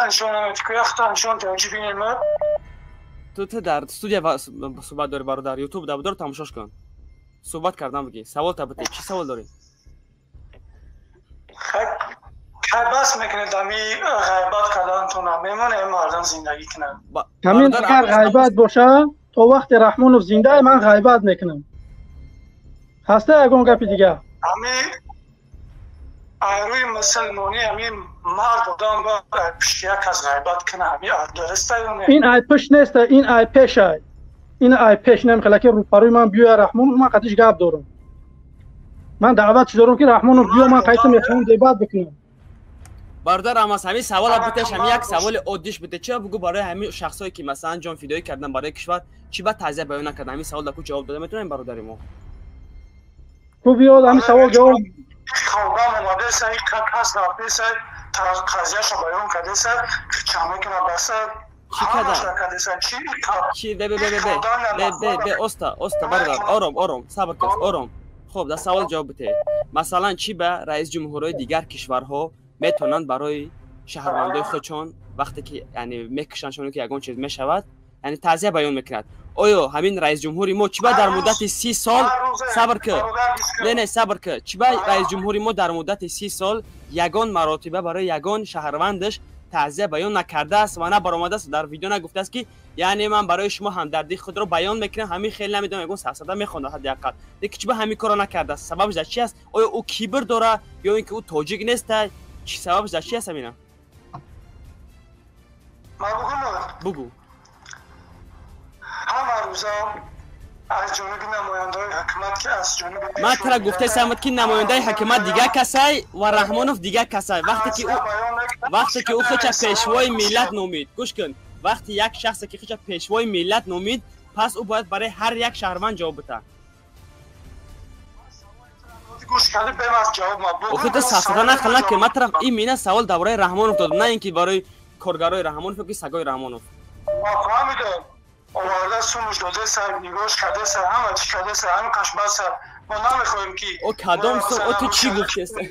انشون که انشون توجه بینیم تو در استودیو صحبت داری برادر یوتیوب دار تماشاش کن صحبت کردم بگی سوال تا بده چی سوال داری بس میکنه دمی غیبت کردن تو نمیمونه مردم زندگی کنن همین اگر غیبت باشه تو وقت رحمانوف زنده من غیبت میکنم هسته یگان گپی دیگه همین روی مسلمانی همین مرد بودن با پشت یک از غیبت کنه همین درسته این ای پشت نیست این ای پیشه این ای پیش نمیخواد که رو پروی من بیو رحمانوف من قدش گپ دارم من دعوت دارم که رحمانوف بیو من قیت میخوام دیبات بکنم برادر اما همین سوال بتش همین یک سوال عادیش بده چه بگو برای همین شخصایی که مثلا جان فدایی کردن برای کشور چی بعد تعزیه بیان نکردن همین سوال دکو جواب داده میتونیم برادر ما تو بیاد همین سوال جواب خوابم اومده سعی کس نبی سعی قضیهش رو بیان کرده سعی چمه که نبسته چی کده؟ چی به استا برادر آرام صبر کن آرام خب در سوال جواب بده مثلا چی به رئیس جمهورهای دیگر کشورها میتونند برای شهروندای خودشون وقتی که یعنی میکشنشون که یگان چیز میشود یعنی تعزیه بیان میکند آیا همین رئیس جمهوری ما چی در مدت 30 سال صبر که نه صبر که چی رئیس جمهوری ما در مدت 30 سال یگان مراتبه برای یگان شهروندش تعزیه بیان نکرده است و نه برآمده است در ویدیو نگفته است که یعنی من برای شما همدردی خود رو بیان میکنم همین خیلی نمیدونم یگان سفسده میخونه حداقل دیگه چی همین کارو نکرده است سببش در چی است آیا او کیبر داره یا اینکه او تاجیک نیست چی سببش در چی است همینا بگو همه روزا از جانب نماینده حکومت که از جانب من ترا گفته سمت که نماینده حکومت دیگه کسای و رحمانوف دیگه کسای وقتی که او خودش پیشوای ملت نامید گوش کن وقتی یک شخص که خودش پیشوای ملت نامید پس او باید برای هر یک شهروند جواب بده گوش کرده به من جواب ما او خودت سفسطه نخلنا که من طرف این مینه سوال درباره رحمانوف داد نه اینکه برای کارگرای رحمانوف که سگای رحمانوف ما فهمیدم آورده سومش داده سر نگاش کرده سر همه چی کرده سر همه کشمه سر ما نمیخوایم که او کدام سو او تو چی گفتی است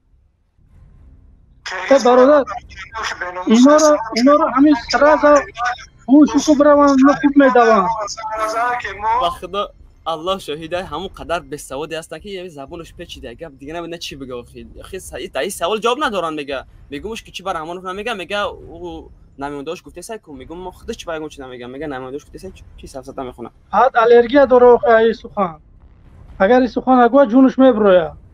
برادر اینا رو همین سرازا خوشو بروان خوب میدوان با خدا الله شاهده همون قدر بسوادی هستن که یه زبونش پیچیده گپ دیگه نمیدونه چی بگه اخی این سوال جواب ندارن میگمش که چی بر رحمانوف نمیگه میگه او نمیونداش گفته سعی کن میگم ما خودش چی بگم چی نمیگم میگه نمیونداش گفته سعی چی سفسطه میخونه حد الرژی داره این سخن اگر این سخن اگه جونش میبره